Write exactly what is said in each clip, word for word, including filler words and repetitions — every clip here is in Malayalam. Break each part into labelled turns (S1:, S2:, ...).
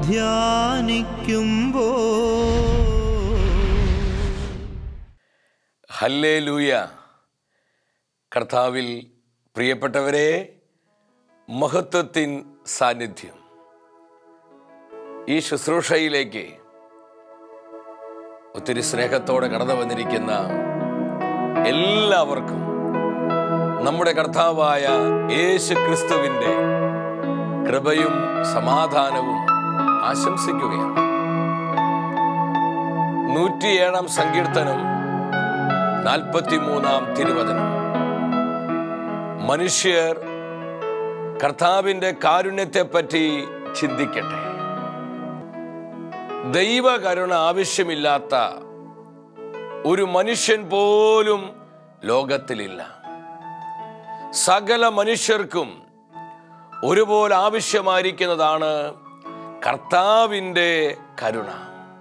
S1: ധ്യാനിക്കുമ്പോ.
S2: ഹല്ലേലൂയ. കർത്താവിൽ പ്രിയപ്പെട്ടവരെ, മഹത്വത്തിൻ സാന്നിധ്യം ഈ ശുശ്രൂഷയിലേക്ക് ഒത്തിരി സ്നേഹത്തോടെ കടന്നു വന്നിരിക്കുന്ന എല്ലാവർക്കും നമ്മുടെ കർത്താവായ യേശു ക്രിസ്തുവിൻ്റെ കൃപയും സമാധാനവും ആശംസിക്കുകയാണ്. നൂറ്റിയേഴാം സങ്കീർത്തനം നാൽപ്പത്തിമൂന്നാം തിരുവചനം. മനുഷ്യർ കർത്താവിൻ്റെ കാരുണ്യത്തെപ്പറ്റി ചിന്തിക്കട്ടെ. ദൈവകരുണ ആവശ്യമില്ലാത്ത ഒരു മനുഷ്യൻ പോലും ലോകത്തിലില്ല. സകല മനുഷ്യർക്കും ഒരുപോലെ ആവശ്യമായിരിക്കുന്നതാണ് കർത്താവിൻ്റെ കരുണ.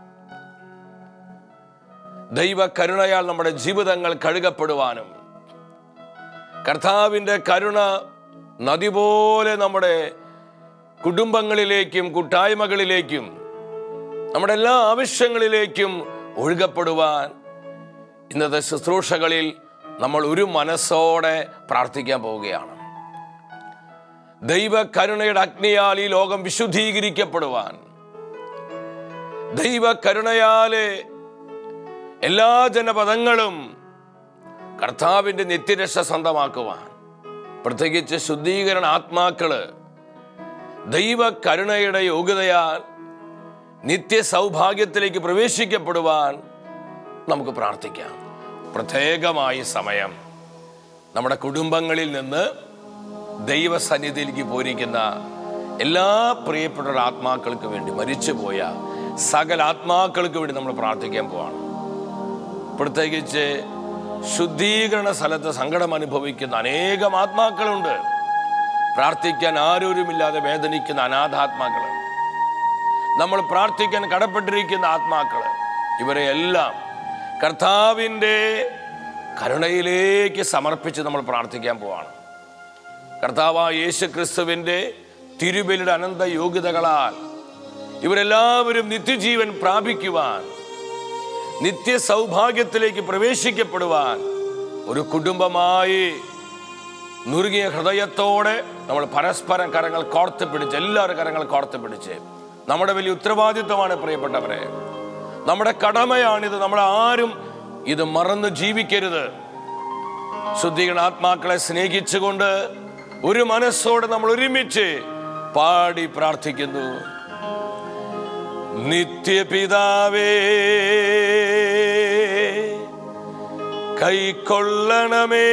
S2: ദൈവകരുണയാൽ നമ്മുടെ ജീവിതങ്ങൾ കഴുകപ്പെടുവാനും, കർത്താവിൻ്റെ കരുണ നദി പോലെ നമ്മുടെ കുടുംബങ്ങളിലേക്കും കൂട്ടായ്മകളിലേക്കും നമ്മുടെ എല്ലാ ആവശ്യങ്ങളിലേക്കും ഒഴുകപ്പെടുവാൻ ഇന്നത്തെ ശുശ്രൂഷകളിൽ നമ്മൾ ഒരു മനസ്സോടെ പ്രാർത്ഥിക്കാൻ പോവുകയാണ്. ദൈവകരുണയുടെ അഗ്നിയാൽ ഈ ലോകം വിശുദ്ധീകരിക്കപ്പെടുവാൻ, ദൈവകരുണയാലെ എല്ലാ ജനപദങ്ങളും കർത്താവിൻ്റെ നിത്യരക്ഷ സ്വന്തമാക്കുവാൻ, പ്രത്യേകിച്ച് ശുദ്ധീകരണ ആത്മാക്കള് ദൈവകരുണയുടെ യോഗ്യതയാൽ നിത്യ സൗഭാഗ്യത്തിലേക്ക് പ്രവേശിക്കപ്പെടുവാൻ നമുക്ക് പ്രാർത്ഥിക്കാം. പ്രത്യേകമായ സമയം നമ്മുടെ കുടുംബങ്ങളിൽ നിന്ന് ദൈവസന്നിധിയിലേക്ക് പോയിരിക്കുന്ന എല്ലാ പ്രിയപ്പെട്ട ആത്മാക്കൾക്ക് വേണ്ടി, മരിച്ചുപോയ സകല ആത്മാക്കൾക്ക് വേണ്ടി നമ്മൾ പ്രാർത്ഥിക്കാൻ പോവാണ്. പ്രത്യേകിച്ച് ശുദ്ധീകരണ സ്ഥലത്ത് സങ്കടം അനുഭവിക്കുന്ന അനേകം ആത്മാക്കളുണ്ട്. പ്രാർത്ഥിക്കാൻ ആരോരുമില്ലാതെ വേദനിക്കുന്ന അനാഥാത്മാക്കൾ, നമ്മൾ പ്രാർത്ഥിക്കാൻ കടപ്പെട്ടിരിക്കുന്ന ആത്മാക്കൾ, ഇവരെ എല്ലാം കർത്താവിൻ്റെ കരുണയിലേക്ക് സമർപ്പിച്ച് നമ്മൾ പ്രാർത്ഥിക്കാൻ പോവാണ്. കർത്താവായ യേശു ക്രിസ്തുവിൻ്റെ തിരുബലിയുടെ അനന്ത യോഗ്യതകളാൽ ഇവരെല്ലാവരും നിത്യജീവൻ പ്രാപിക്കുവാൻ, നിത്യ സൗഭാഗ്യത്തിലേക്ക് പ്രവേശിക്കപ്പെടുവാൻ ഒരു കുടുംബമായി നുറുകിയ ഹൃദയത്തോടെ നമ്മൾ പരസ്പരം കരങ്ങൾ കോർത്ത് പിടിച്ച്, എല്ലാവരും കരങ്ങൾ കോർത്ത് പിടിച്ച്, നമ്മുടെ വലിയ ഉത്തരവാദിത്വമാണ് പ്രിയപ്പെട്ടവരെ, നമ്മുടെ കടമയാണിത്. നമ്മൾ ആരും ഇത് മറന്ന് ജീവിക്കരുത്. ശുദ്ധീകരണ ആത്മാക്കളെ സ്നേഹിച്ചുകൊണ്ട് ഒരു മനസ്സോടെ നമ്മൾ ഒരുമിച്ച് പാടി പ്രാർത്ഥിക്കുന്നു. നിത്യപിതാവേ, കൈക്കൊള്ളണമേ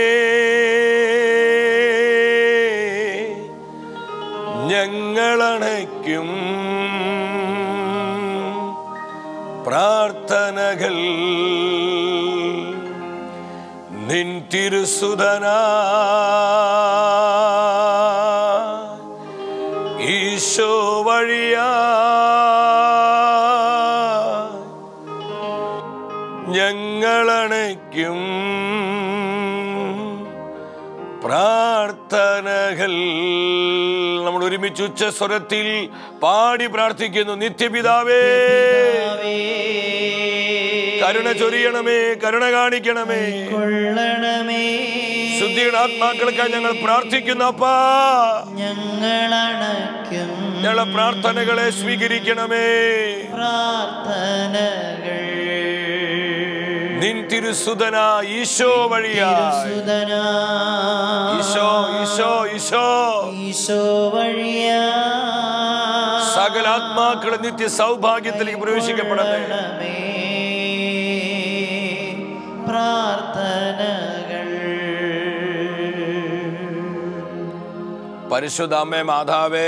S2: ഞങ്ങളണയ്ക്കും പ്രാർത്ഥനകൾ. നിൻ തിരുസുതനാ ഈശോ വഴിയാ ഞങ്ങളണയ്ക്കും പ്രാർത്ഥനകൾ. നമ്മൾ ഒരുമിച്ച് ഉച്ചസ്വരത്തിൽ പാടി പ്രാർത്ഥിക്കുന്നു. നിത്യപിതാവേ, കരുണ ചൊരിയണമേ, കരുണ കാണിക്കണമേ, ശുദ്ധീകരണ ആത്മാക്കൾക്കായി ഞങ്ങൾ പ്രാർത്ഥിക്കുന്നു. അപ്പാ, ഞങ്ങളെ പ്രാർത്ഥനകളെ സ്വീകരിക്കണമേ. പ്രാർത്ഥനകൾ നിൻ തിരുസുതന ഈശോ വഴിയാ, ഈശോ ഈശോ ഈശോ ഈശോ വഴിയാ സകല ആത്മാക്കളെ നിത്യ സൗഭാഗ്യത്തിലേക്ക് പ്രവേശിക്കപ്പെടണമേ. പ്രാർത്ഥനകൾ. പരിശുദ്ധ അമ്മേ മാതാവേ,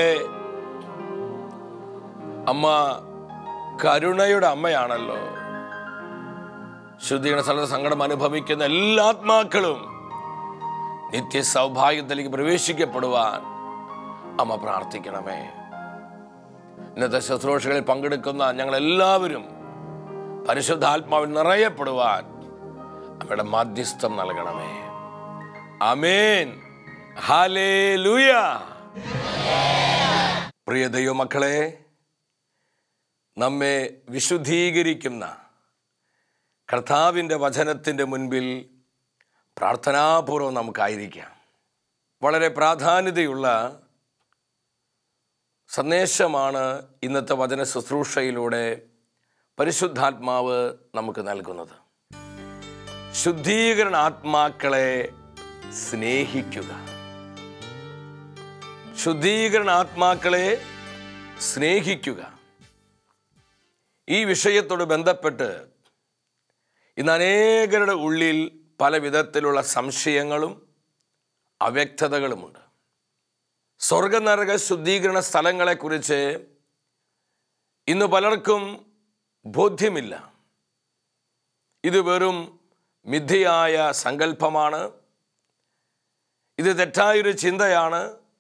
S2: അമ്മ കരുണയുടെ അമ്മയാണല്ലോ. ശുദ്ധീകരണ സ്ഥലത്ത് സങ്കടം അനുഭവിക്കുന്ന എല്ലാ ആത്മാക്കളും നിത്യ സൗഭാഗ്യത്തിലേക്ക് പ്രവേശിക്കപ്പെടുവാൻ അമ്മ പ്രാർത്ഥിക്കണമേ. ഇന്നത്തെ ശുശ്രൂഷകളിൽ പങ്കെടുക്കുന്ന ഞങ്ങളെല്ലാവരും പരിശുദ്ധാത്മാവിൽ നിറയപ്പെടുവാൻ അമ്മയുടെ മാധ്യസ്ഥം നൽകണമേ. ആമേൻ. ഹല്ലേലൂയ. പ്രിയ ദൈവമക്കളെ, നമ്മെ വിശുദ്ധീകരിക്കുന്ന കർത്താവിൻ്റെ വചനത്തിൻ്റെ മുൻപിൽ പ്രാർത്ഥനാപൂർവ്വം നമുക്കായിരിക്കാം. വളരെ പ്രാധാന്യതയുള്ള സന്ദേശമാണ് ഇന്നത്തെ വചന ശുശ്രൂഷയിലൂടെ പരിശുദ്ധാത്മാവ് നമുക്ക് നൽകുന്നത്. ശുദ്ധീകരണ ആത്മാക്കളെ സ്നേഹിക്കുക. ശുദ്ധീകരണ ആത്മാക്കളെ സ്നേഹിക്കുക. ഈ വിഷയത്തോട് ബന്ധപ്പെട്ട് ഇന്ന് അനേകരുടെ ഉള്ളിൽ പല വിധത്തിലുള്ള സംശയങ്ങളും അവ്യക്തതകളുമുണ്ട്. സ്വർഗനരക ശുദ്ധീകരണ സ്ഥലങ്ങളെക്കുറിച്ച് ഇന്ന് പലർക്കും ബോധ്യമില്ല. ഇത് വെറും മിഥ്യയായ സങ്കല്പമാണ്, ഇത് തെറ്റായൊരു ചിന്തയാണ്.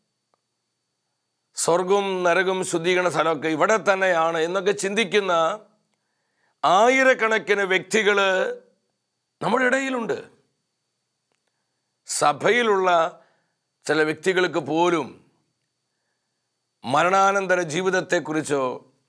S2: സ്വർഗവും നരകവും ശുദ്ധീകരണ സ്ഥലമൊക്കെ ഇവിടെ തന്നെയാണ് എന്നൊക്കെ ചിന്തിക്കുന്ന ആയിരക്കണക്കിന് വ്യക്തികൾ നമ്മുടെ ഇടയിലുണ്ട്. സഭയിലുള്ള ചില വ്യക്തികൾക്ക് പോലും മരണാനന്തര ജീവിതത്തെക്കുറിച്ചോ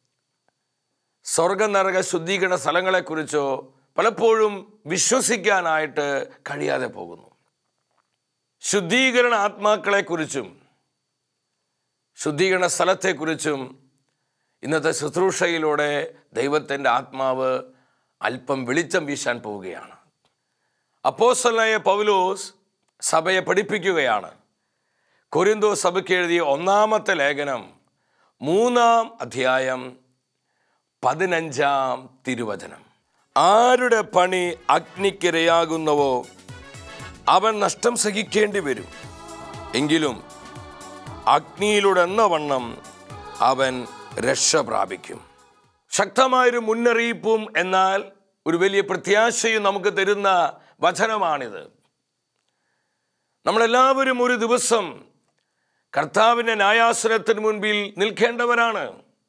S2: സ്വർഗനരക ശുദ്ധീകരണ സ്ഥലങ്ങളെക്കുറിച്ചോ പലപ്പോഴും വിശ്വസിക്കാനായിട്ട് കഴിയാതെ പോകുന്നു. ശുദ്ധീകരണ ആത്മാക്കളെക്കുറിച്ചും ശുദ്ധീകരണ സ്ഥലത്തെക്കുറിച്ചും ഇന്നത്തെ ശുശ്രൂഷയിലൂടെ ദൈവത്തിൻ്റെ ആത്മാവ് അല്പം വെളിച്ചം വീശാൻ പോവുകയാണ്. അപ്പോസ്തലനായ പൗലോസ് സഭയെ പഠിപ്പിക്കുകയാണ്. കൊരിന്തോസ് സഭയ്ക്ക് എഴുതിയ ഒന്നാമത്തെ ലേഖനം മൂന്നാം അധ്യായം പതിനഞ്ചാം തിരുവചനം. ആരുടെ പണി അഗ്നിക്കിരയാകുന്നവോ അവൻ നഷ്ടം സഹിക്കേണ്ടി വരും. എങ്കിലും അഗ്നിയിലൂടെ എന്ന വണ്ണം അവൻ രക്ഷ പ്രാപിക്കും. ശക്തമായൊരു മുന്നറിയിപ്പും എന്നാൽ ഒരു വലിയ പ്രത്യാശയും നമുക്ക് തരുന്ന വചനമാണിത്. നമ്മളെല്ലാവരും ഒരു ദിവസം കർത്താവിൻ്റെ ന്യായാസനത്തിന് മുൻപിൽ നിൽക്കേണ്ടവരാണ്.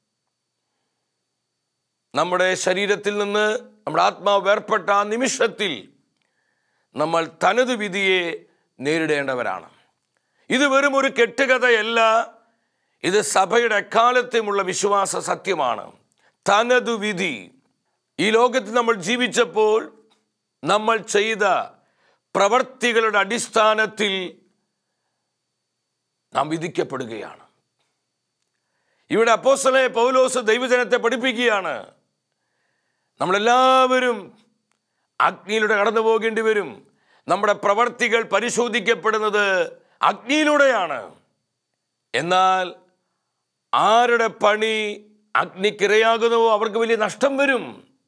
S2: നമ്മുടെ ശരീരത്തിൽ നിന്ന് നമ്മുടെ ആത്മാവ് വേർപ്പെട്ട ആ നിമിഷത്തിൽ നമ്മൾ തനതു വിധിയെ നേരിടേണ്ടവരാണ്. ഇത് വെറും ഒരു കെട്ടുകഥയല്ല, ഇത് സഭയുടെ എക്കാലത്തുമുള്ള വിശ്വാസ സത്യമാണ്. തനതു വിധി. ഈ ലോകത്ത് നമ്മൾ ജീവിച്ചപ്പോൾ നമ്മൾ ചെയ്ത പ്രവർത്തികളുടെ അടിസ്ഥാനത്തിൽ നാം വിധിക്കപ്പെടുകയാണ്. ഇവിടെ അപ്പോസ്തലനായ പൗലോസ് ദൈവജനത്തെ പഠിപ്പിക്കുകയാണ്. നമ്മളെല്ലാവരും അഗ്നിയിലൂടെ കടന്നു പോകേണ്ടി വരും. നമ്മുടെ പ്രവർത്തികൾ പരിശോധിക്കപ്പെടുന്നത് അഗ്നിയിലൂടെയാണ്. എന്നാൽ ആരുടെ പണി അഗ്നിക്കിരയാകുന്നുവോ അവർക്ക് വലിയ നഷ്ടം വരും.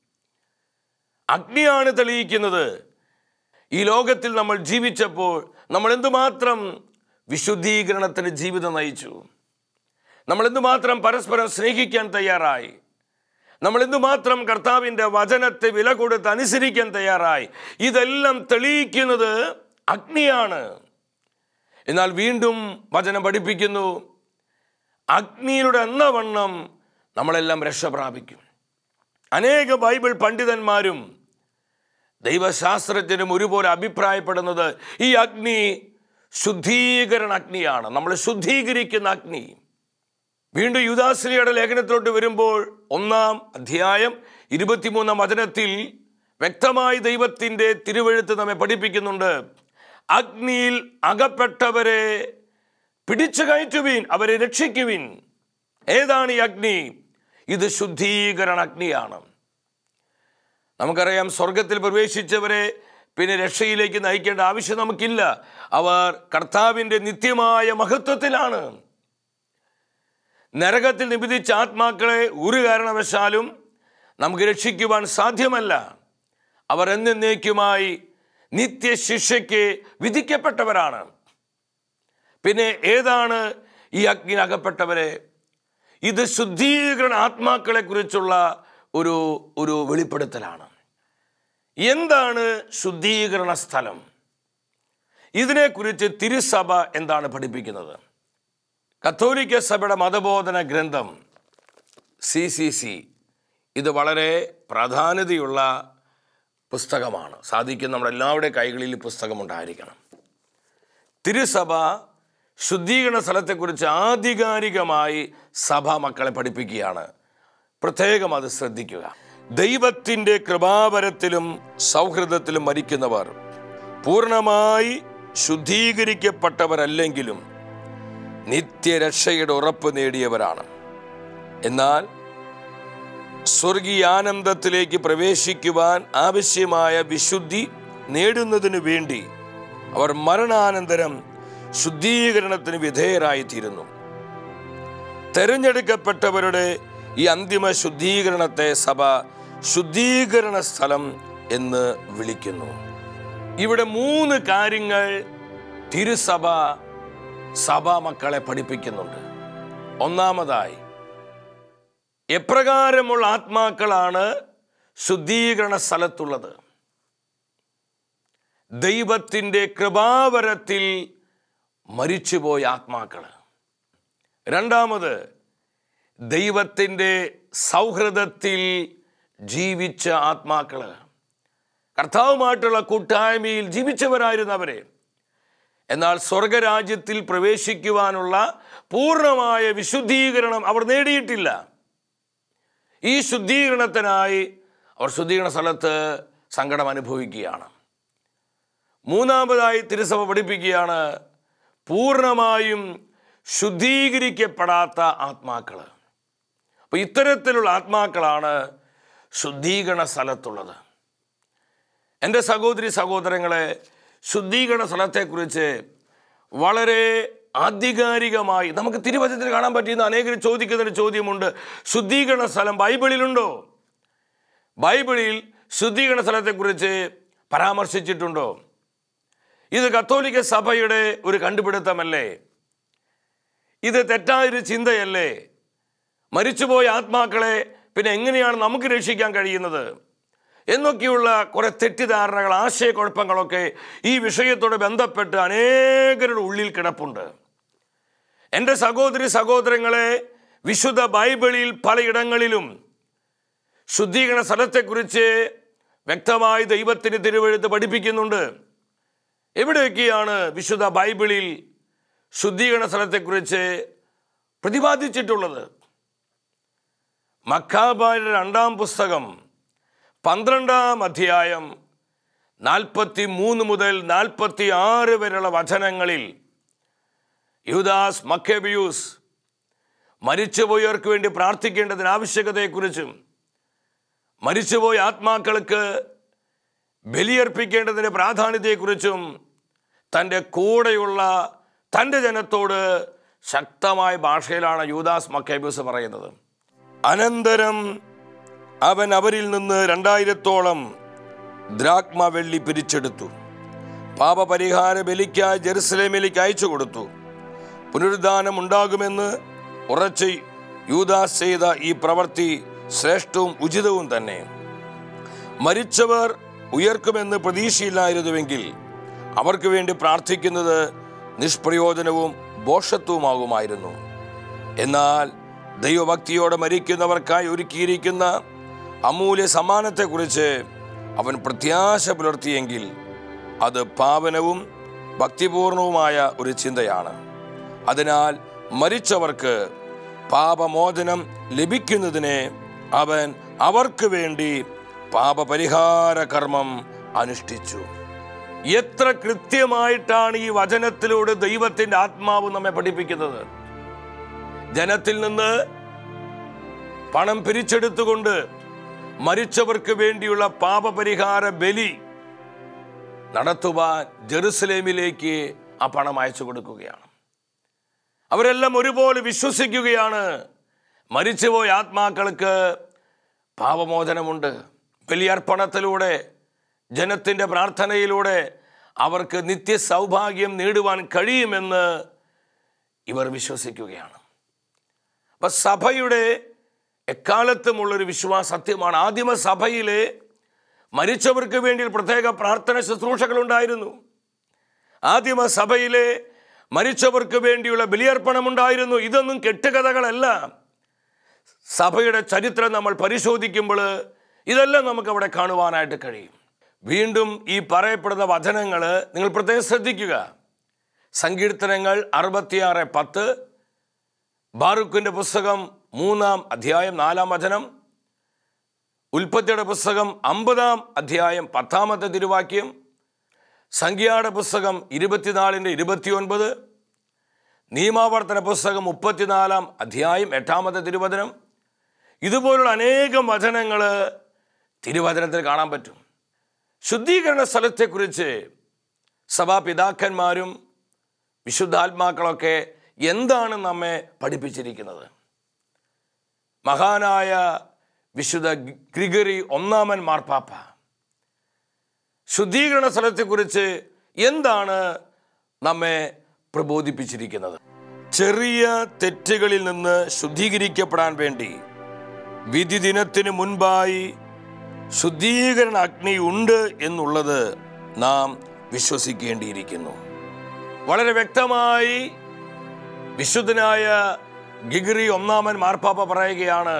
S2: അഗ്നിയാണ് തെളിയിക്കുന്നത്. ഈ ലോകത്തിൽ നമ്മൾ ജീവിച്ചപ്പോൾ നമ്മൾ എന്തുമാത്രം വിശുദ്ധീകരണത്തിന് ജീവിതം നയിച്ചു, നമ്മൾ എന്തുമാത്രം പരസ്പരം സ്നേഹിക്കാൻ തയ്യാറായി, നമ്മൾ എന്തുമാത്രം കർത്താവിൻ്റെ വചനത്തെ വില കൊടുത്ത് അനുസരിക്കാൻ തയ്യാറായി, ഇതെല്ലാം തെളിയിക്കുന്നത് അഗ്നിയാണ്. എന്നാൽ വീണ്ടും വചനം പഠിപ്പിക്കുന്നു, അഗ്നിയിലൂടെ എന്ന വണ്ണം നമ്മളെല്ലാം രക്ഷ പ്രാപിക്കും. അനേക ബൈബിൾ പണ്ഡിതന്മാരും ദൈവശാസ്ത്രജ്ഞരും ഒരുപോലെ അഭിപ്രായപ്പെടുന്നത് ഈ അഗ്നി ശുദ്ധീകരണ അഗ്നിയാണ്, നമ്മളെ ശുദ്ധീകരിക്കുന്ന അഗ്നി. വീണ്ടും യൂദാശ്ലീഹയുടെ ലേഖനത്തിലോട്ട് വരുമ്പോൾ ഒന്നാം അധ്യായം ഇരുപത്തിമൂന്നാം വചനത്തിൽ വ്യക്തമായി ദൈവത്തിൻ്റെ തിരുവെഴുത്ത് നമ്മെ പഠിപ്പിക്കുന്നുണ്ട്. അഗ്നിയിൽ അകപ്പെട്ടവരെ പിടിച്ചു കയറ്റുവിൻ, അവരെ രക്ഷിക്കുവിൻ. ഏതാണ് ഈ അഗ്നി? ഇത് ശുദ്ധീകരണ അഗ്നിയാണ്. നമുക്കറിയാം, സ്വർഗത്തിൽ പ്രവേശിച്ചവരെ പിന്നെ രക്ഷയിലേക്ക് നയിക്കേണ്ട ആവശ്യം നമുക്കില്ല. അവർ കർത്താവിൻ്റെ നിത്യമായ മഹത്വത്തിലാണ്. നരകത്തിൽ നിബന്ധിച്ച ആത്മാക്കളെ ഒരു കാരണവശാലും നമുക്ക് രക്ഷിക്കുവാൻ സാധ്യമല്ല. അവർ എന്നേക്കുമായി നിത്യശിക്ഷയ്ക്ക് വിധിക്കപ്പെട്ടവരാണ്. പിന്നെ ഏതാണ് ഈ അഗ്നിയിലകപ്പെട്ടവരെ? ഇത് ശുദ്ധീകരണ ആത്മാക്കളെ കുറിച്ചുള്ള ഒരു ഒരു വെളിപ്പെടുത്തലാണ്. എന്താണ് ശുദ്ധീകരണ സ്ഥലം? ഇതിനെക്കുറിച്ച് തിരുസഭ എന്താണ് പഠിപ്പിക്കുന്നത്? കത്തോലിക്ക സഭയുടെ മതബോധന ഗ്രന്ഥം സി സി സി ഇത് വളരെ പ്രാധാന്യതയുള്ള പുസ്തകമാണ്. സാധിക്കും നമ്മുടെ എല്ലാവരുടെയും കൈകളിൽ പുസ്തകമുണ്ടായിരിക്കണം. തിരുസഭ ശുദ്ധീകരണ സ്ഥലത്തെക്കുറിച്ച് ആധികാരികമായി സഭ മക്കളെ പഠിപ്പിക്കുകയാണ്. പ്രത്യേകം അത് ശ്രദ്ധിക്കുക. ദൈവത്തിൻ്റെ കൃപാവരത്തിലും സൗഹൃദത്തിലും മരിക്കുന്നവർ പൂർണ്ണമായി ശുദ്ധീകരിക്കപ്പെട്ടവരല്ലെങ്കിലും നിത്യരക്ഷയുടെ ഉറപ്പ് നേടിയവരാണ്. എന്നാൽ സ്വർഗീയാനന്ദത്തിലേക്ക് പ്രവേശിക്കുവാൻ ആവശ്യമായ വിശുദ്ധി നേടുന്നതിനു വേണ്ടി അവർ മരണാനന്തരം ശുദ്ധീകരണത്തിന് വിധേയരായിത്തീരുന്നു. തെരഞ്ഞെടുക്കപ്പെട്ടവരുടെ ഈ അന്തിമ ശുദ്ധീകരണത്തെ സഭ ശുദ്ധീകരണ സ്ഥലം എന്ന് വിളിക്കുന്നു. ഇവിടെ മൂന്ന് കാര്യങ്ങൾ തിരുസഭ സഭാ മക്കളെ പഠിപ്പിക്കുന്നുണ്ട്. ഒന്നാമതായി, എപ്രകാരമുള്ള ആത്മാക്കളാണ് ശുദ്ധീകരണ സ്ഥലത്തുള്ളത്? ദൈവത്തിൻ്റെ കൃപാവരത്തിൽ മരിച്ചുപോയ ആത്മാക്കൾ. രണ്ടാമത്, ദൈവത്തിൻ്റെ സൗഹൃദത്തിൽ ജീവിച്ച ആത്മാക്കൾ, കർത്താവുമായിട്ടുള്ള കൂട്ടായ്മയിൽ ജീവിച്ചവരായിരുന്നവരെ. എന്നാൽ സ്വർഗരാജ്യത്തിൽ പ്രവേശിക്കുവാനുള്ള പൂർണ്ണമായ വിശുദ്ധീകരണം അവർ നേടിയിട്ടില്ല. ഈ ശുദ്ധീകരണത്തിനായി അവർ ശുദ്ധീകരണ സ്ഥലത്ത് സങ്കടം അനുഭവിക്കുകയാണ്. മൂന്നാമതായി തിരുസഭ പഠിപ്പിക്കുകയാണ്, പൂർണ്ണമായും ശുദ്ധീകരിക്കപ്പെടാത്ത ആത്മാക്കൾ. അപ്പോൾ ഇത്തരത്തിലുള്ള ആത്മാക്കളാണ് ശുദ്ധീകരണ സ്ഥലത്തുള്ളത്. എൻ്റെ സഹോദരി സഹോദരങ്ങളെ, ശുദ്ധീകരണ സ്ഥലത്തെക്കുറിച്ച് വളരെ ആധികാരികമായി നമുക്ക് തിരുവചനത്തിൽ കാണാൻ പറ്റുന്ന അനേകർ ചോദിക്കുന്നൊരു ചോദ്യമുണ്ട്. ശുദ്ധീകരണ സ്ഥലം ബൈബിളിലുണ്ടോ? ബൈബിളിൽ ശുദ്ധീകരണ സ്ഥലത്തെക്കുറിച്ച് പരാമർശിച്ചിട്ടുണ്ടോ? ഇത് കത്തോലിക്ക സഭയുടെ ഒരു കണ്ടുപിടുത്തമല്ലേ? ഇത് തെറ്റായൊരു ചിന്തയല്ലേ? മരിച്ചുപോയ ആത്മാക്കളെ പിന്നെ എങ്ങനെയാണ് നമുക്ക് രക്ഷിക്കാൻ കഴിയുന്നത് എന്നൊക്കെയുള്ള കുറെ തെറ്റിദ്ധാരണകൾ, ആശയക്കുഴപ്പങ്ങളൊക്കെ ഈ വിഷയത്തോട് ബന്ധപ്പെട്ട് അനേകരുടെ ഉള്ളിൽ കിടപ്പുണ്ട്. എൻ്റെ സഹോദരി സഹോദരങ്ങളെ, വിശുദ്ധ ബൈബിളിൽ പലയിടങ്ങളിലും ശുദ്ധീകരണ സ്ഥലത്തെക്കുറിച്ച് വ്യക്തമായി ദൈവത്തിന് തിരുവെഴുത്ത് പഠിപ്പിക്കുന്നുണ്ട്. എവിടെയൊക്കെയാണ് വിശുദ്ധ ബൈബിളിൽ ശുദ്ധീകരണ സ്ഥലത്തെക്കുറിച്ച് പ്രതിപാദിച്ചിട്ടുള്ളത്? മക്കാബായരുടെ രണ്ടാം പുസ്തകം പന്ത്രണ്ടാം അധ്യായം നാൽപ്പത്തി മൂന്ന് മുതൽ നാൽപ്പത്തി ആറ് വരെയുള്ള വചനങ്ങളിൽ യൂദാസ് മക്കബിയൂസ് മരിച്ചുപോയവർക്ക് വേണ്ടി പ്രാർത്ഥിക്കേണ്ടതിന് ആവശ്യകതയെക്കുറിച്ചും മരിച്ചുപോയ ആത്മാക്കൾക്ക് ബലിയർപ്പിക്കേണ്ടതിൻ്റെ പ്രാധാന്യത്തെക്കുറിച്ചും തൻ്റെ കൂടെയുള്ള തൻ്റെ ജനത്തോട് ശക്തമായ ഭാഷയിലാണ് യൂദാസ് മക്കബിയൂസ് പറയുന്നത്. അനന്തരം അവൻ അവരിൽ നിന്ന് രണ്ടായിരത്തോളം ദ്രാഗ്മ വെള്ളി പിരിച്ചെടുത്തു. പാപപരിഹാര ബലിക്കായി ജെറുസലേമിലേക്ക് അയച്ചു കൊടുത്തു. പുനരുദ്ധാനം ഉണ്ടാകുമെന്ന് ഉറച്ച് യൂദാസ് ചെയ്ത ഈ പ്രവൃത്തി ശ്രേഷ്ഠവും ഉചിതവും തന്നെ. മരിച്ചവർ ഉയർക്കുമെന്ന് പ്രതീക്ഷയില്ലായിരുന്നുവെങ്കിൽ അവർക്ക് വേണ്ടി പ്രാർത്ഥിക്കുന്നത് നിഷ്പ്രയോജനവും ഭോഷത്വവുമാകുമായിരുന്നു. എന്നാൽ ദൈവഭക്തിയോടെ മരിക്കുന്നവർക്കായി ഒരുക്കിയിരിക്കുന്ന അമൂല്യ സമ്മാനത്തെക്കുറിച്ച് അവൻ പ്രത്യാശ പുലർത്തിയെങ്കിൽ അത് പാവനവും ഭക്തിപൂർണവുമായ ഒരു ചിന്തയാണ്. അതിനാൽ മരിച്ചവർക്ക് പാപമോചനം ലഭിക്കുന്നതിന് അവൻ അവർക്ക് വേണ്ടി പാപപരിഹാര കർമ്മം അനുഷ്ഠിച്ചു. എത്ര കൃത്യമായിട്ടാണ് ഈ വചനത്തിലൂടെ ദൈവത്തിൻ്റെ ആത്മാവ് നമ്മെ പഠിപ്പിക്കുന്നത്. ജനത്തിൽ നിന്ന് പണം പിരിച്ചെടുത്തുകൊണ്ട് മരിച്ചവർക്ക് വേണ്ടിയുള്ള പാപപരിഹാര ബലി നടത്തുവാൻ ജെറുസലേമിലേക്ക് ആ പണം അയച്ചു കൊടുക്കുകയാണ്. അവരെല്ലാം ഒരുപോലെ വിശ്വസിക്കുകയാണ്, മരിച്ചുപോയ ആത്മാക്കൾക്ക് പാപമോചനമുണ്ട്. ബലിയർപ്പണത്തിലൂടെ, ജനത്തിൻ്റെ പ്രാർത്ഥനയിലൂടെ അവർക്ക് നിത്യ സൗഭാഗ്യം നേടുവാൻ കഴിയുമെന്ന് ഇവർ വിശ്വസിക്കുകയാണ്. അപ്പം സഭയുടെ എക്കാലത്തുമുള്ളൊരു വിശ്വാസ സത്യമാണ്. ആദിമ സഭയിലെ മരിച്ചവർക്ക് വേണ്ടി പ്രത്യേക പ്രാർത്ഥന ശുശ്രൂഷകളുണ്ടായിരുന്നു. ആദിമ സഭയിലെ മരിച്ചവർക്ക് വേണ്ടിയുള്ള ബലിയർപ്പണമുണ്ടായിരുന്നു. ഇതൊന്നും കെട്ടുകഥകളല്ല. സഭയുടെ ചരിത്രം നമ്മൾ പരിശോധിക്കുമ്പോൾ ഇതെല്ലാം നമുക്ക് അവിടെ കാണുവാനായിട്ട് കഴിയും. വീണ്ടും ഈ പറയപ്പെടുന്ന വചനങ്ങൾ നിങ്ങൾ പ്രത്യേകം ശ്രദ്ധിക്കുക. സങ്കീർത്തനങ്ങൾ അറുപത്തിയാറ് പത്ത്, ബാറൂക്കിന്റെ പുസ്തകം മൂന്നാം അധ്യായം നാലാം വചനം, ഉൽപ്പത്തിയുടെ പുസ്തകം അമ്പതാം അധ്യായം പത്താമത്തെ തിരുവാക്യം, സംഖ്യയുടെ പുസ്തകം ഇരുപത്തിനാലിൻ്റെ ഇരുപത്തി ഒൻപത്, നിയമാവർത്തന പുസ്തകം മുപ്പത്തിനാലാം അധ്യായം എട്ടാമത്തെ തിരുവചനം, ഇതുപോലുള്ള അനേകം വചനങ്ങൾ തിരുവചനത്തിൽ കാണാൻ പറ്റും. ശുദ്ധീകരണ സ്ഥലത്തെക്കുറിച്ച് സഭാപിതാക്കന്മാരും വിശുദ്ധാത്മാക്കളൊക്കെ എന്താണ് നമ്മെ പഠിപ്പിച്ചിരിക്കുന്നത്? മഹാനായ വിശുദ്ധ ഗ്രിഗറി ഒന്നാമൻ മാർപ്പാപ്പ ശുദ്ധീകരണ സ്ഥലത്തെക്കുറിച്ച് എന്താണ് നമ്മെ പ്രബോധിപ്പിച്ചിരിക്കുന്നത്? ചെറിയ തെറ്റുകളിൽ നിന്ന് ശുദ്ധീകരിക്കപ്പെടാൻ വേണ്ടി വിധി ദിനത്തിന് മുൻപായി ശുദ്ധീകരണ അഗ്നി ഉണ്ട് എന്നുള്ളത് നാം വിശ്വസിക്കേണ്ടിയിരിക്കുന്നു. വളരെ വ്യക്തമായി വിശുദ്ധനായ ഗ്രിഗറി ഒന്നാമൻ മാർപ്പാപ്പ പറയുകയാണ്,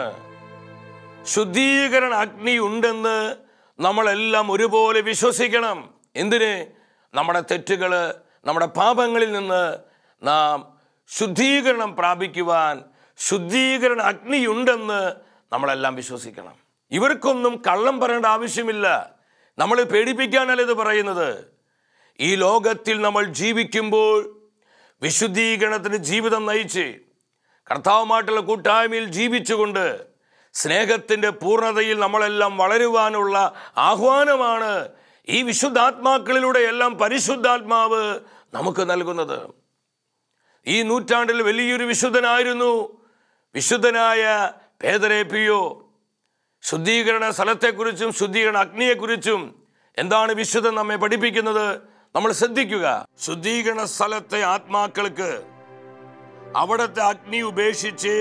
S2: ശുദ്ധീകരണ അഗ്നി ഉണ്ടെന്ന് നമ്മളെല്ലാം ഒരുപോലെ വിശ്വസിക്കണം. എന്തിന്? നമ്മുടെ തെറ്റുകൾ, നമ്മുടെ പാപങ്ങളിൽ നിന്ന് നാം ശുദ്ധീകരണം പ്രാപിക്കുവാൻ ശുദ്ധീകരണ അഗ്നിയുണ്ടെന്ന് നമ്മളെല്ലാം വിശ്വസിക്കണം. ഇവർക്കൊന്നും കള്ളം പറയേണ്ട ആവശ്യമില്ല. നമ്മൾ പേടിപ്പിക്കാനല്ല ഇത് പറയുന്നത്. ഈ ലോകത്തിൽ നമ്മൾ ജീവിക്കുമ്പോൾ വിശുദ്ധീകരണത്തിന് ജീവിതം നയിച്ച് കർത്താവുമായിട്ടുള്ള കൂട്ടായ്മയിൽ ജീവിച്ചുകൊണ്ട് സ്നേഹത്തിൻ്റെ പൂർണ്ണതയിൽ നമ്മളെല്ലാം വളരുവാനുള്ള ആഹ്വാനമാണ് ഈ വിശുദ്ധാത്മാക്കളിലൂടെ എല്ലാം പരിശുദ്ധാത്മാവ് നമുക്ക് നൽകുന്നത്. ഈ നൂറ്റാണ്ടിൽ വലിയൊരു വിശുദ്ധനായിരുന്നു വിശുദ്ധനായ പേതരേ പിയോ. ശുദ്ധീകരണ സ്ഥലത്തെക്കുറിച്ചും ശുദ്ധീകരണ അഗ്നിയെക്കുറിച്ചും എന്താണ് വിശുദ്ധൻ നമ്മെ പഠിപ്പിക്കുന്നത്? നമ്മൾ ശ്രദ്ധിക്കുക. ശുദ്ധീകരണ സ്ഥലത്തെ ആത്മാക്കൾക്ക് അവിടുത്തെ അഗ്നി ഉപേക്ഷിച്ച്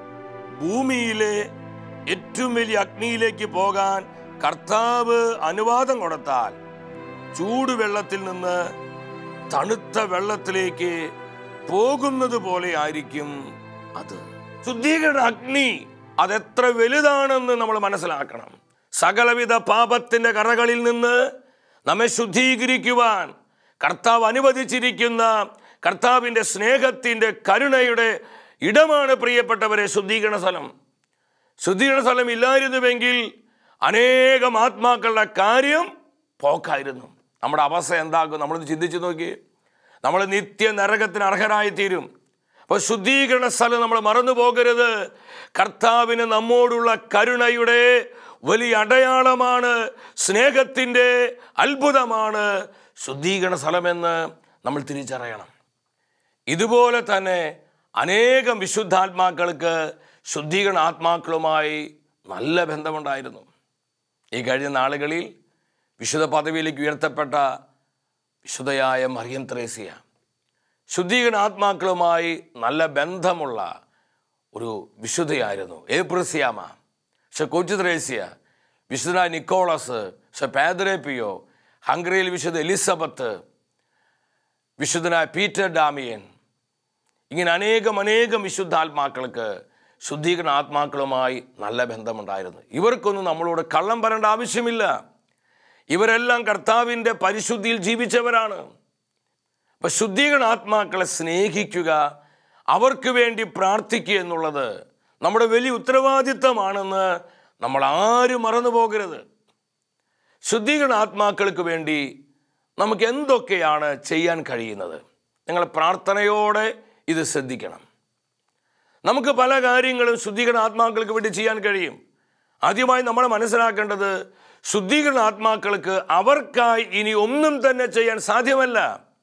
S2: ഭൂമിയിലെ ഏറ്റവും വലിയ അഗ്നിയിലേക്ക് പോകാൻ കർത്താവ് അനുവാദം കൊടുത്താൽ ചൂടുവെള്ളത്തിൽ നിന്ന് തണുത്ത വെള്ളത്തിലേക്ക് പോകുന്നത് പോലെ ആയിരിക്കും അത്. ശുദ്ധീകരണ അഗ്നി അതെത്ര വലുതാണെന്ന് നമ്മൾ മനസ്സിലാക്കണം. സകലവിധ പാപത്തിന്റെ കറകളിൽ നിന്ന് നമ്മെ ശുദ്ധീകരിക്കുവാൻ കർത്താവ് അനുവദിച്ചിരിക്കുന്ന കർത്താവിൻ്റെ സ്നേഹത്തിൻ്റെ കരുണയുടെ ഇടമാണ് പ്രിയപ്പെട്ടവരെ ശുദ്ധീകരണ സ്ഥലം. ശുദ്ധീകരണ സ്ഥലം ഇല്ലായിരുന്നുവെങ്കിൽ അനേകം ആത്മാക്കളുടെ കാര്യം പോക്കായിരുന്നു. നമ്മുടെ അവസ്ഥ എന്താകും? നമ്മളൊന്ന് ചിന്തിച്ചു നോക്കി. നമ്മൾ നിത്യ നരകത്തിന് അർഹരായിത്തീരും. അപ്പോൾ ശുദ്ധീകരണ സ്ഥലം നമ്മൾ മറന്നു പോകരുത്. കർത്താവിന് നമ്മോടുള്ള കരുണയുടെ വലിയ അടയാളമാണ്, സ്നേഹത്തിൻ്റെ അത്ഭുതമാണ് ശുദ്ധീകരണ സ്ഥലമെന്ന് നമ്മൾ തിരിച്ചറിയണം. ഇതുപോലെ തന്നെ അനേകം വിശുദ്ധാത്മാക്കൾക്ക് ശുദ്ധീകരണ ആത്മാക്കളുമായി നല്ല ബന്ധമുണ്ടായിരുന്നു. ഈ കഴിഞ്ഞ നാളുകളിൽ വിശുദ്ധ പദവിയിലേക്ക് ഉയർത്തപ്പെട്ട വിശുദ്ധയായ മറിയം ത്രേസ്യ ശുദ്ധീകരണ ആത്മാക്കളുമായി നല്ല ബന്ധമുള്ള ഒരു വിശുദ്ധയായിരുന്നു. ഏപ്രിസ്യാമ, പക്ഷെ കൊച്ചു ത്രേസ്യ, വിശുദ്ധനായ നിക്കോളസ്, പക്ഷെ പേതരേ പിയോ, ഹംഗറിയിൽ വിശുദ്ധ എലിസബത്ത്, വിശുദ്ധനായ പീറ്റർ ഡാമിയൻ, ഇങ്ങനെ അനേകം അനേകം വിശുദ്ധാത്മാക്കൾക്ക് ശുദ്ധീകരണ ആത്മാക്കളുമായി നല്ല ബന്ധമുണ്ടായിരുന്നു. ഇവർക്കൊന്നും നമ്മളോട് കള്ളം പറയേണ്ട ആവശ്യമില്ല. ഇവരെല്ലാം കർത്താവിൻ്റെ പരിശുദ്ധിയിൽ ജീവിച്ചവരാണ്. അപ്പം ശുദ്ധീകരണ ആത്മാക്കളെ സ്നേഹിക്കുക, അവർക്ക് വേണ്ടി പ്രാർത്ഥിക്കുക എന്നുള്ളത് നമ്മുടെ വലിയ ഉത്തരവാദിത്തമാണെന്ന് നമ്മൾ ആരും മറന്നു പോകരുത്. ശുദ്ധീകരണ ആത്മാക്കൾക്ക് വേണ്ടി നമുക്ക് എന്തൊക്കെയാണ് ചെയ്യാൻ കഴിയുന്നത്? നിങ്ങൾ പ്രാർത്ഥനയോടെ ഇത് ശ്രദ്ധിക്കണം. നമുക്ക് പല കാര്യങ്ങളും ശുദ്ധീകരണ ആത്മാക്കൾക്ക് വേണ്ടി ചെയ്യാൻ കഴിയും. ആദ്യമായി നമ്മൾ മനസ്സിലാക്കേണ്ടത്, ശുദ്ധീകരണ ആത്മാക്കൾക്ക് അവർക്കായി ഇനി ഒന്നും തന്നെ ചെയ്യാൻ സാധ്യമല്ല.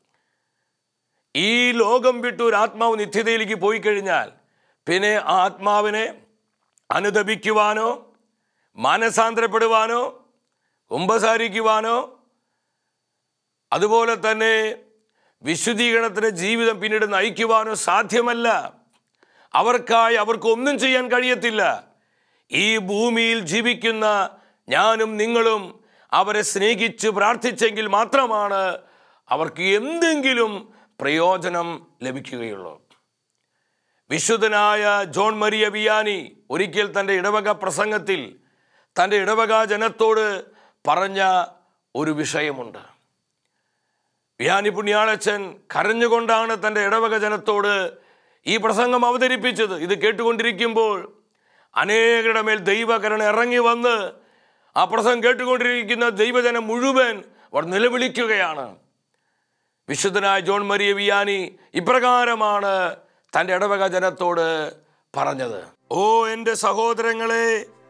S2: ഈ ലോകം വിട്ട് ഒരു ആത്മാവ് നിത്യതയിലേക്ക് പോയി കഴിഞ്ഞാൽ പിന്നെ ആ ആത്മാവിനെ അനുദപിക്കുവാനോ മാനസാന്തരപ്പെടുവാനോ കുമ്പസാരിക്കുവാനോ അതുപോലെ തന്നെ വിശുദ്ധീകരണത്തിന് ജീവിതം പിന്നീട് നയിക്കുവാനോ സാധ്യമല്ല. അവർക്കായി അവർക്ക് ഒന്നും ചെയ്യാൻ കഴിയത്തില്ല. ഈ ഭൂമിയിൽ ജീവിക്കുന്ന ഞാനും നിങ്ങളും അവരെ സ്നേഹിച്ച് പ്രാർത്ഥിച്ചെങ്കിൽ മാത്രമാണ് അവർക്ക് എന്തെങ്കിലും പ്രയോജനം ലഭിക്കുകയുള്ളൂ. വിശുദ്ധനായ ജോൺ മരിയ വിയാനി ഒരിക്കൽ തൻ്റെ ഇടവക പ്രസംഗത്തിൽ തൻ്റെ ഇടവക ജനത്തോട് പറഞ്ഞ ഒരു വിഷയമുണ്ട്. വിയാനി പുണ്യാളച്ചൻ കരഞ്ഞുകൊണ്ടാണ് തൻ്റെ ഇടവക ജനത്തോട് ഈ പ്രസംഗം അവതരിപ്പിച്ചത്. ഇത് കേട്ടുകൊണ്ടിരിക്കുമ്പോൾ അനേകരുടെ മേൽ ദൈവകരുണ ഇറങ്ങി വന്ന് ആ പ്രസംഗം കേട്ടുകൊണ്ടിരിക്കുന്ന ദൈവജനം മുഴുവൻ അവർ നിലവിളിക്കുകയാണ്. വിശുദ്ധനായ ജോൺ മരിയ വിയാനി ഇപ്രകാരമാണ് തൻ്റെ ഇടവക ജനത്തോട് പറഞ്ഞത്. ഓ എൻ്റെ സഹോദരങ്ങളെ,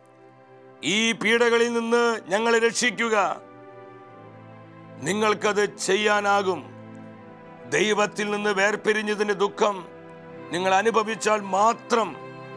S2: ഈ പീഡകളിൽ നിന്ന് ഞങ്ങളെ രക്ഷിക്കുക. നിങ്ങൾക്കത് ചെയ്യാനാകും. ദൈവത്തിൽ നിന്ന് വേർപിരിഞ്ഞതിൻ്റെ ദുഃഖം നിങ്ങൾ അനുഭവിച്ചാൽ മാത്രം.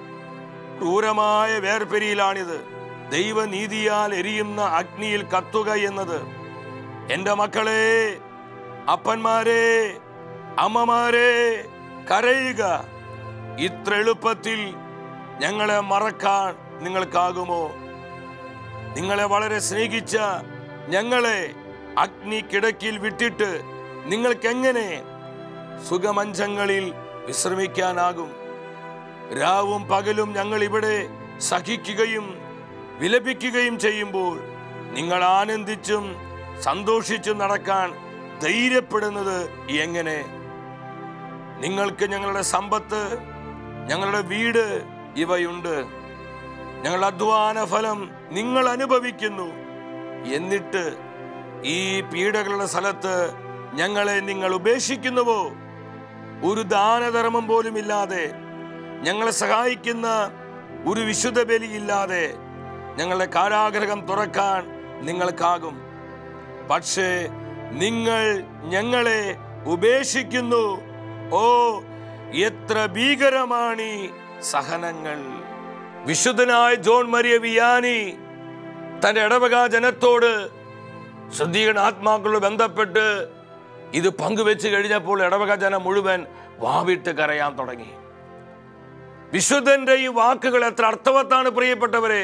S2: ക്രൂരമായ വേർപിരിയിലാണിത്. ദൈവനീതിയാൽ എരിയുന്ന അഗ്നിയിൽ കത്തുക എന്നത്. എൻ്റെ മക്കളെ, അപ്പന്മാരെ, അമ്മമാരെ, കരയുക. ഇത്ര എളുപ്പത്തിൽ ഞങ്ങളെ മറക്കാൻ നിങ്ങൾക്കാകുമോ? നിങ്ങളെ വളരെ സ്നേഹിച്ച ഞങ്ങളെ അഗ്നിക്കിടക്കിൽ വിട്ടിട്ട് നിങ്ങൾക്കെങ്ങനെ സുഖമഞ്ചങ്ങളിൽ വിശ്രമിക്കാനാകും? രാവും പകലും ഞങ്ങൾ ഇവിടെ സഹിക്കുകയും വിലപിക്കുകയും ചെയ്യുമ്പോൾ നിങ്ങൾ ആനന്ദിച്ചും സന്തോഷിച്ചും നടക്കാൻ ധൈര്യപ്പെടുന്നത് എങ്ങനെ? നിങ്ങൾക്ക് ഞങ്ങളുടെ സമ്പത്ത്, ഞങ്ങളുടെ വീട് ഇവയുണ്ട്. ഞങ്ങളുടെ അധ്വാന ഫലം നിങ്ങൾ അനുഭവിക്കുന്നു. എന്നിട്ട് ഈ പീഡകളുടെ സ്ഥലത്ത് ഞങ്ങളെ നിങ്ങൾ ഉപേക്ഷിക്കുന്നുവോ? ഒരു ദാനധർമ്മം പോലും ഇല്ലാതെ, ഞങ്ങളെ സഹായിക്കുന്ന ഒരു വിശുദ്ധ ബലിയില്ലാതെ ഞങ്ങളുടെ കാരാഗ്രഹം തുറക്കാൻ നിങ്ങൾക്കാകും. പക്ഷേ നിങ്ങൾ ഞങ്ങളെ ഉപേക്ഷിക്കുന്നു. ഓ, എത്ര ഭീകരമാണ് ഈ സഹനങ്ങൾ. വിശുദ്ധനായ ജോൺ മരിയ വിയാനി തൻ്റെ ഇടവക ജനത്തോട് ശുദ്ധീകരണ ആത്മാക്കളോട് ബന്ധപ്പെട്ട് ഇത് പങ്കുവെച്ച് കഴിഞ്ഞപ്പോൾ ഇടവക ജനം മുഴുവൻ വാവിട്ട് കരയാൻ തുടങ്ങി. വിശുദ്ധന്റെ ഈ വാക്കുകൾ എത്ര അർത്ഥവത്താണ് പ്രിയപ്പെട്ടവരെ.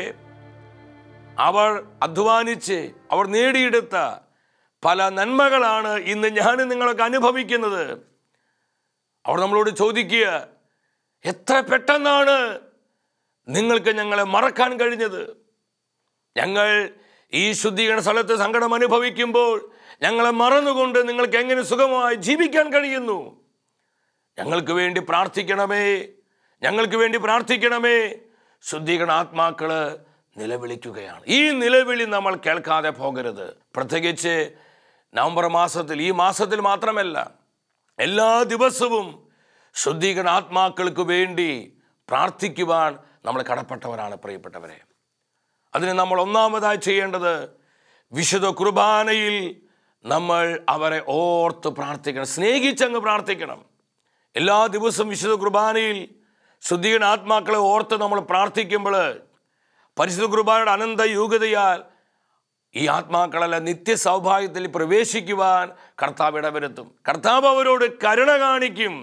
S2: അവർ അധ്വാനിച്ച് അവർ നേടിയെടുത്ത പല നന്മകളാണ് ഇന്ന് ഞാനും നിങ്ങളൊക്കെ അനുഭവിക്കുന്നത്. അവർ നമ്മളോട് ചോദിക്കുക, എത്ര പെട്ടെന്നാണ് നിങ്ങൾക്ക് ഞങ്ങളെ മറക്കാൻ കഴിഞ്ഞത്? ഞങ്ങൾ ഈ ശുദ്ധീകരണ സ്ഥലത്ത് സങ്കടം അനുഭവിക്കുമ്പോൾ ഞങ്ങളെ മറന്നുകൊണ്ട് നിങ്ങൾക്ക് എങ്ങനെ സുഖമായി ജീവിക്കാൻ കഴിയുന്നു? ഞങ്ങൾക്ക് വേണ്ടി പ്രാർത്ഥിക്കണമേ, ഞങ്ങൾക്ക് വേണ്ടി പ്രാർത്ഥിക്കണമേ. ശുദ്ധീകരണ ആത്മാക്കള് നിലവിളിക്കുകയാണ്. ഈ നിലവിളി നമ്മൾ കേൾക്കാതെ പോകരുത്. പ്രത്യേകിച്ച് നവംബർ മാസത്തിൽ, ഈ മാസത്തിൽ മാത്രമല്ല, എല്ലാ ദിവസവും ശുദ്ധീകരണ ആത്മാക്കൾക്ക് വേണ്ടി പ്രാർത്ഥിക്കുവാൻ നമ്മൾ കടപ്പെട്ടവരാണ് പ്രിയപ്പെട്ടവരെ. അതിന് നമ്മൾ ഒന്നാമതായി ചെയ്യേണ്ടത് വിശുദ്ധ കുർബാനയിൽ നമ്മൾ അവരെ ഓർത്ത് പ്രാർത്ഥിക്കണം, സ്നേഹിച്ചങ്ങ് പ്രാർത്ഥിക്കണം. എല്ലാ ദിവസവും വിശുദ്ധ കുർബാനയിൽ ശുദ്ധീകരണ ആത്മാക്കളെ ഓർത്ത് നമ്മൾ പ്രാർത്ഥിക്കുമ്പോൾ പരിശുദ്ധ കുർബാനയുടെ അനന്ത യോഗ്യതയാൽ ഈ ആത്മാക്കളെല്ലാം നിത്യ സൗഭാഗ്യത്തിൽ പ്രവേശിക്കുവാൻ കർത്താവ് ഇടവരുത്തും. കർത്താവ് അവരോട് കരുണ കാണിക്കും.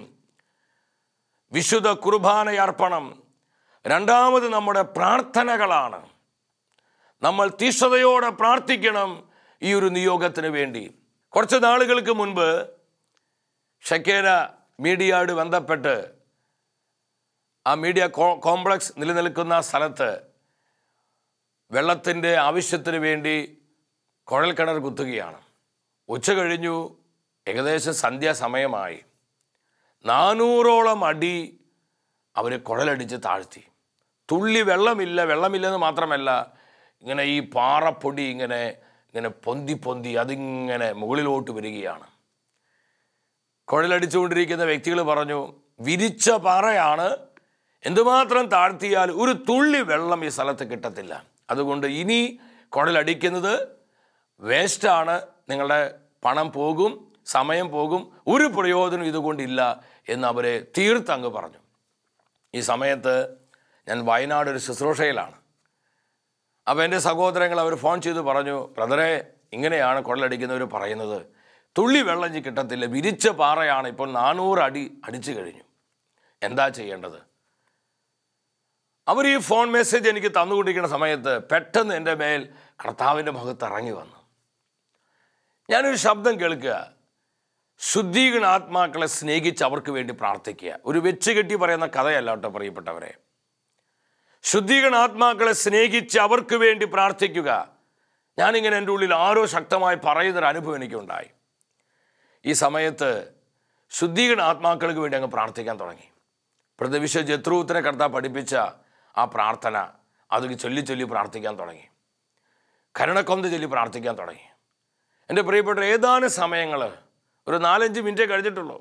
S2: വിശുദ്ധ കുർബാന അർപ്പണം. രണ്ടാമത് നമ്മുടെ പ്രാർത്ഥനകളാണ്. നമ്മൾ തീഷ്ണതയോടെ പ്രാർത്ഥിക്കണം ഈ ഒരു നിയോഗത്തിന് വേണ്ടി. കുറച്ച് നാളുകൾക്ക് മുൻപ് ഷക്കേന മീഡിയയോട് ബന്ധപ്പെട്ട് ആ മീഡിയ കോംപ്ലക്സ് നിലനിൽക്കുന്ന സ്ഥലത്ത് വെള്ളത്തിൻ്റെ ആവശ്യത്തിന് വേണ്ടി കുഴൽക്കിണർ കുത്തുകയാണ്. ഉച്ച കഴിഞ്ഞു, ഏകദേശം സന്ധ്യാസമയമായി. നാനൂറോളം അടി അവർ കുഴലടിച്ച് താഴ്ത്തി. തുള്ളി വെള്ളമില്ല. വെള്ളമില്ലെന്ന് മാത്രമല്ല, ഇങ്ങനെ ഈ പാറപ്പൊടി ഇങ്ങനെ ഇങ്ങനെ പൊന്തി പൊന്തി അതിങ്ങനെ മുകളിലോട്ട് വരികയാണ്. കുഴലടിച്ചുകൊണ്ടിരിക്കുന്ന വ്യക്തികൾ പറഞ്ഞു, വിരിച്ച പാറയാണ്, എന്തുമാത്രം താഴ്ത്തിയാൽ ഒരു തുള്ളി വെള്ളം ഈ സ്ഥലത്ത് കിട്ടത്തില്ല. അതുകൊണ്ട് ഇനി കുഴലടിക്കുന്നത് വേസ്റ്റാണ്, നിങ്ങളുടെ പണം പോകും, സമയം പോകും, ഒരു പ്രയോജനം ഇതുകൊണ്ടില്ല എന്ന് അവരെ തീർത്തങ്ങ് പറഞ്ഞു. ഈ സമയത്ത് ഞാൻ വയനാട് ഒരു ശുശ്രൂഷയിലാണ്. അപ്പോൾ എൻ്റെ സഹോദരങ്ങൾ അവർ ഫോൺ ചെയ്ത് പറഞ്ഞു, ബ്രദറെ, ഇങ്ങനെയാണ് കുഴലടിക്കുന്നവർ പറയുന്നത്, തുള്ളി വെള്ളം കിട്ടത്തില്ല, വിരിച്ച പാറയാണ്, ഇപ്പോൾ നാനൂറ് അടി അടിച്ചു കഴിഞ്ഞു, എന്താ ചെയ്യേണ്ടത്? അവർ ഈ ഫോൺ മെസ്സേജ് എനിക്ക് തന്നുകൊണ്ടിരിക്കുന്ന സമയത്ത് പെട്ടെന്ന് എൻ്റെ മേൽ കർത്താവിൻ്റെ മുഖത്ത് ഇറങ്ങി വന്നു. ഞാനൊരു ശബ്ദം കേൾക്കുക, ശുദ്ധീകരണ ആത്മാക്കളെ സ്നേഹിച്ച് അവർക്ക് വേണ്ടി പ്രാർത്ഥിക്കുക. ഒരു വെച്ച് കെട്ടി പറയുന്ന കഥയല്ല കേട്ടോ പ്രിയപ്പെട്ടവരെ. ശുദ്ധീകരണ ആത്മാക്കളെ സ്നേഹിച്ച് അവർക്ക് വേണ്ടി പ്രാർത്ഥിക്കുക. ഞാനിങ്ങനെ എൻ്റെ ഉള്ളിൽ ആരോ ശക്തമായി പറയുന്നൊരു അനുഭവം എനിക്കുണ്ടായി. ഈ സമയത്ത് ശുദ്ധീകരണ ആത്മാക്കൾക്ക് വേണ്ടി അങ്ങ് പ്രാർത്ഥിക്കാൻ തുടങ്ങി. പ്രതിവിശ ജത്രൂത്തിനെ കർത്താവ് പഠിപ്പിച്ച ആ പ്രാർത്ഥന അത് ചൊല്ലി ചൊല്ലി പ്രാർത്ഥിക്കാൻ തുടങ്ങി. കരുണക്കൊന്ത ചൊല്ലി പ്രാർത്ഥിക്കാൻ തുടങ്ങി. എൻ്റെ പ്രിയപ്പെട്ട ഏതാനും സമയങ്ങൾ, ഒരു നാലഞ്ച് മിനിറ്റ് കഴിഞ്ഞിട്ടുള്ളൂ.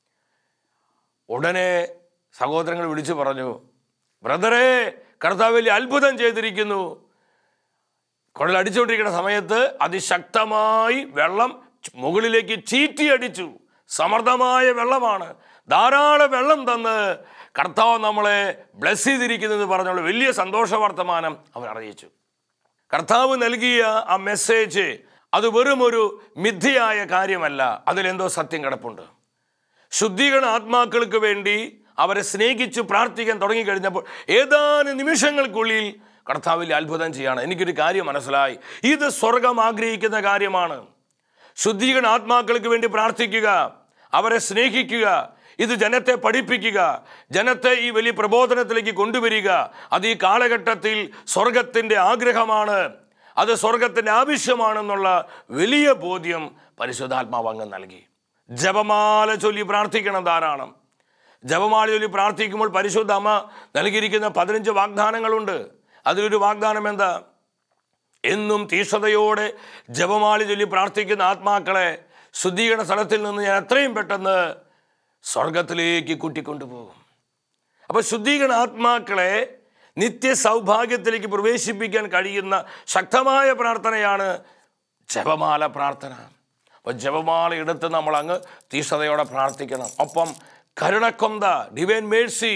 S2: ഉടനെ സഹോദരങ്ങൾ വിളിച്ചു പറഞ്ഞു, ബ്രദറെ, കർത്താവ് വലിയ അത്ഭുതം ചെയ്തിരിക്കുന്നു. കുഴലടിച്ചുകൊണ്ടിരിക്കുന്ന സമയത്ത് അതിശക്തമായി വെള്ളം മുകളിലേക്ക് ചീറ്റിയടിച്ചു. സമൃദ്ധമായ വെള്ളമാണ്, ധാരാളം വെള്ളം തന്ന് കർത്താവ് നമ്മളെ ബ്ലെസ് ചെയ്തിരിക്കുന്നത് പറഞ്ഞുള്ള വലിയ സന്തോഷ വർത്തമാനം അവർ അറിയിച്ചു. കർത്താവ് നൽകിയ ആ മെസ്സേജ് അത് വെറും ഒരു മിഥ്യയായ കാര്യമല്ല, അതിലെന്തോ സത്യം കിടപ്പുണ്ട്. ശുദ്ധീകരണ ആത്മാക്കൾക്ക് വേണ്ടി അവരെ സ്നേഹിച്ച് പ്രാർത്ഥിക്കാൻ തുടങ്ങിക്കഴിഞ്ഞപ്പോൾ ഏതാനും നിമിഷങ്ങൾക്കുള്ളിൽ കർത്താവിൽ അത്ഭുതം ചെയ്യാണ്. എനിക്കൊരു കാര്യം മനസ്സിലായി, ഇത് സ്വർഗം ആഗ്രഹിക്കുന്ന കാര്യമാണ്. ശുദ്ധീകരണ ആത്മാക്കൾക്ക് വേണ്ടി പ്രാർത്ഥിക്കുക, അവരെ സ്നേഹിക്കുക, ഇത് ജനത്തെ പഠിപ്പിക്കുക, ജനത്തെ ഈ വലിയ പ്രബോധനത്തിലേക്ക് കൊണ്ടുവരിക, അത് ഈ കാലഘട്ടത്തിൽ സ്വർഗത്തിൻ്റെ ആഗ്രഹമാണ്, അത് സ്വർഗത്തിൻ്റെ ആവശ്യമാണെന്നുള്ള വലിയ ബോധ്യം പരിശുദ്ധാത്മാവ് അങ്ങ് നൽകി. ജപമാല ചൊല്ലി പ്രാർത്ഥിക്കണം ധാരാളം. ജപമാല ചൊല്ലി പ്രാർത്ഥിക്കുമ്പോൾ പരിശുദ്ധ അമ്മ നൽകിയിരിക്കുന്ന പതിനഞ്ച് വാഗ്ദാനങ്ങളുണ്ട്. അതിലൊരു വാഗ്ദാനം എന്താ? എന്നും തീഷ്ണതയോടെ ജപമാല ചൊല്ലി പ്രാർത്ഥിക്കുന്ന ആത്മാക്കളെ ശുദ്ധീകരണ സ്ഥലത്തിൽ നിന്ന് ഞാൻ എത്രയും പെട്ടെന്ന് സ്വർഗത്തിലേക്ക് കൂട്ടിക്കൊണ്ടുപോകും. അപ്പോൾ ശുദ്ധീകരണ ആത്മാക്കളെ നിത്യ സൗഭാഗ്യത്തിലേക്ക് പ്രവേശിപ്പിക്കാൻ കഴിയുന്ന ശക്തമായ പ്രാർത്ഥനയാണ് ജപമാല പ്രാർത്ഥന. അപ്പോൾ ജപമാല എടുത്ത് നമ്മൾ അങ്ങ് തീഷ്ണതയോടെ പ്രാർത്ഥിക്കണം. ഒപ്പം കരുണക്കൊന്ത, ഡിവൈൻ മേഴ്സി,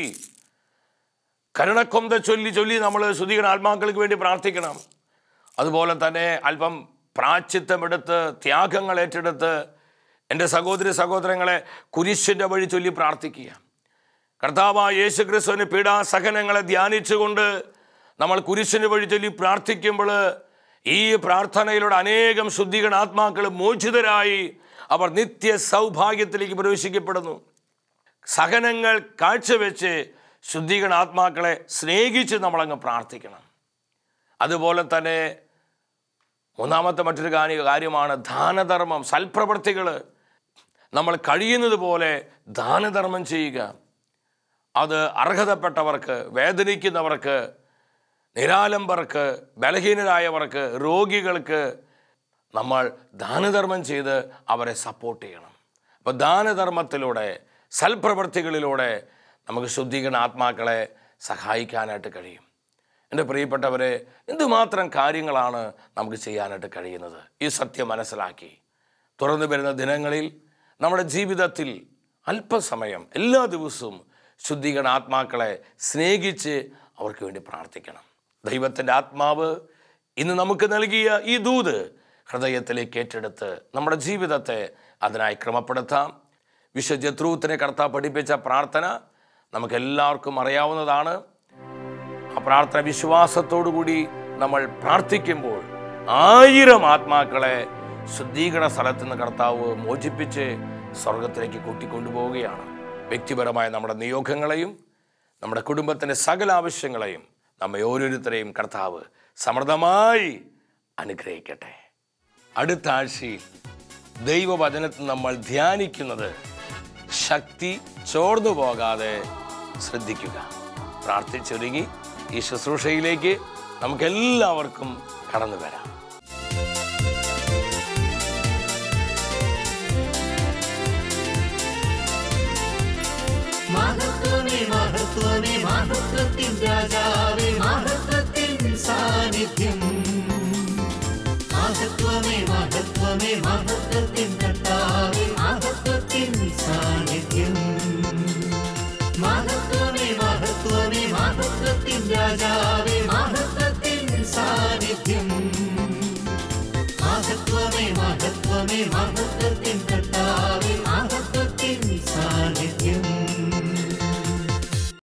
S2: കരുണക്കൊന്ത ചൊല്ലി ചൊല്ലി നമ്മൾ ശുദ്ധീകരണ ആത്മാക്കൾക്ക് വേണ്ടി പ്രാർത്ഥിക്കണം. അതുപോലെ തന്നെ അല്പം പ്രായശ്ചിത്തമെടുത്ത് ത്യാഗങ്ങൾ ഏറ്റെടുത്ത് എൻ്റെ സഹോദരി സഹോദരങ്ങളെ കുരിശിൻ്റെ വഴി ചൊല്ലി പ്രാർത്ഥിക്കുക. കർത്താവായ യേശു ക്രിസ്തുവിൻ്റെ പീഡാസഹനങ്ങളെ ധ്യാനിച്ചുകൊണ്ട് നമ്മൾ കുരിശിൻ്റെ വഴി ചൊല്ലി പ്രാർത്ഥിക്കുമ്പോൾ ഈ പ്രാർത്ഥനയിലൂടെ അനേകം ശുദ്ധീകരണ ആത്മാക്കൾ മോചിതരായി അവർ നിത്യ സൗഭാഗ്യത്തിലേക്ക് പ്രവേശിക്കപ്പെടുന്നു. സഹനങ്ങൾ കാഴ്ചവെച്ച് ശുദ്ധീകരണ ആത്മാക്കളെ സ്നേഹിച്ച് നമ്മളങ്ങ് പ്രാർത്ഥിക്കണം. അതുപോലെ തന്നെ മൂന്നാമത്തെ മറ്റൊരു കാര്യമാണ് ദാനധർമ്മം, സൽപ്രവൃത്തികൾ. നമ്മൾ കഴിയുന്നത് പോലെ ദാനധർമ്മം ചെയ്യുക. അത് അർഹതപ്പെട്ടവർക്ക്, വേദനിക്കുന്നവർക്ക്, നിരാലംബർക്ക്, ബലഹീനരായവർക്ക്, രോഗികൾക്ക് നമ്മൾ ദാനധർമ്മം ചെയ്ത് അവരെ സപ്പോർട്ട് ചെയ്യണം. അപ്പോൾ ദാനധർമ്മത്തിലൂടെ, സൽപ്രവൃത്തികളിലൂടെ നമുക്ക് ശുദ്ധീകരണ ആത്മാക്കളെ സഹായിക്കാനായിട്ട് കഴിയും. എൻ്റെ പ്രിയപ്പെട്ടവരെ, എന്തുമാത്രം കാര്യങ്ങളാണ് നമുക്ക് ചെയ്യാനായിട്ട് കഴിയുന്നത്. ഈ സത്യം മനസ്സിലാക്കി തുറന്നു വരുന്ന ദിനങ്ങളിൽ നമ്മുടെ ജീവിതത്തിൽ അല്പസമയം എല്ലാ ദിവസവും ശുദ്ധീകരണ ആത്മാക്കളെ സ്നേഹിച്ച് അവർക്ക് വേണ്ടി പ്രാർത്ഥിക്കണം. ദൈവത്തിൻ്റെ ആത്മാവ് ഇന്ന് നമുക്ക് നൽകിയ ഈ ദൂത് ഹൃദയത്തിലേക്ക് ഏറ്റെടുത്ത് നമ്മുടെ ജീവിതത്തെ അതിനായി ക്രമപ്പെടുത്താം. വിശുദ്ധ ജത്രൂത്തിനെ കർത്താവ് പഠിപ്പിച്ച പ്രാർത്ഥന നമുക്കെല്ലാവർക്കും അറിയാവുന്നതാണ്. ആ പ്രാർത്ഥന വിശ്വാസത്തോടുകൂടി നമ്മൾ പ്രാർത്ഥിക്കുമ്പോൾ ആയിരം ആത്മാക്കളെ ശുദ്ധീകരണ സ്ഥലത്ത് നിന്ന് കർത്താവ് മോചിപ്പിച്ച് സ്വർഗത്തിലേക്ക് കൂട്ടിക്കൊണ്ടുപോവുകയാണ്. വ്യക്തിപരമായ നമ്മുടെ നിയോഗങ്ങളെയും നമ്മുടെ കുടുംബത്തിൻ്റെ സകല ആവശ്യങ്ങളെയും നമ്മെ ഓരോരുത്തരെയും കർത്താവ് സമൃദ്ധമായി അനുഗ്രഹിക്കട്ടെ. അടുത്ത ആഴ്ചയിൽ ദൈവവചനത്തിൽ നമ്മൾ ധ്യാനിക്കുന്നത് ശക്തി ചോർന്നു പോകാതെ ശ്രദ്ധിക്കുക. പ്രാർത്ഥിച്ചൊരുങ്ങി ഈ ശുശ്രൂഷയിലേക്ക് നമുക്കെല്ലാവർക്കും കടന്നു വരാം.
S1: മഹത്വമേ മഹത്വമേ മഹത്വത്തിൻ രാജാവേ, മഹത്വത്തിൻ സാന്നിധ്യം. മഹത്വമേ മഹത്വമേ മഹത്വത്തിൻ കർത്താവേ, മഹത്വത്തിൻ സാന്നിധ്യം. മഹത്വമേ മഹത്വമേ മഹത്വത്തിൻ രാജാവേ, മഹത്വത്തിൻ സാന്നിധ്യം. മഹത്വമേ മഹത്വമേ മഹത്വത്തിൻ കർത്താവേ, മഹത്വ